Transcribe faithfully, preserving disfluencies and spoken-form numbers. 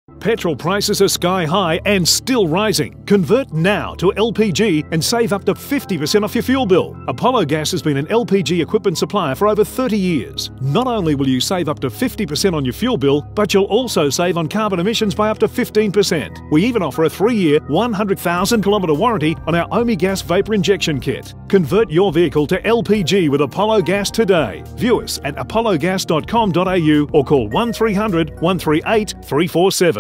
Petrol prices are sky high and still rising. Convert now to L P G and save up to fifty percent off your fuel bill. Apollo Gas has been an L P G equipment supplier for over thirty years. Not only will you save up to fifty percent on your fuel bill, but you'll also save on carbon emissions by up to fifteen percent. We even offer a three-year, one hundred thousand kilometre warranty on our Omi Gas Vapor Injection Kit. Convert your vehicle to L P G with Apollo Gas today. View us at apollo gas dot com dot a u or call one three hundred, one three eight, three four seven.